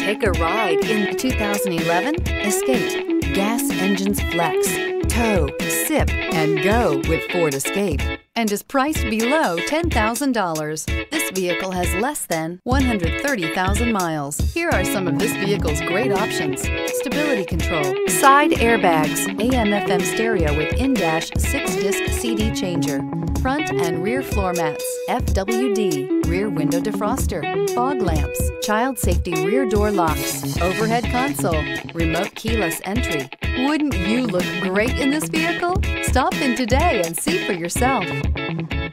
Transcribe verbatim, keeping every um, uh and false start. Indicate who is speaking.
Speaker 1: Take a ride in the two thousand eleven Escape. Gas engines flex, tow, sip, and go with Ford Escape, and is priced below ten thousand dollars. This vehicle has less than one hundred thirty thousand miles. Here are some of this vehicle's great options: stability control, side airbags, A M F M stereo with in-dash six-disc C D changer, front and rear floor mats, F W D, rear window defroster, fog lamps, child safety rear door locks, overhead console, remote keyless entry. Wouldn't you look great in this vehicle? Stop in today and see for yourself.